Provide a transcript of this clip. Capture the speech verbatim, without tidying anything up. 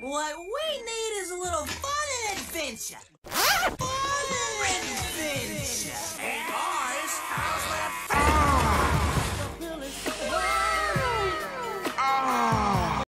What we need is a little fun and adventure. Fun and adventure.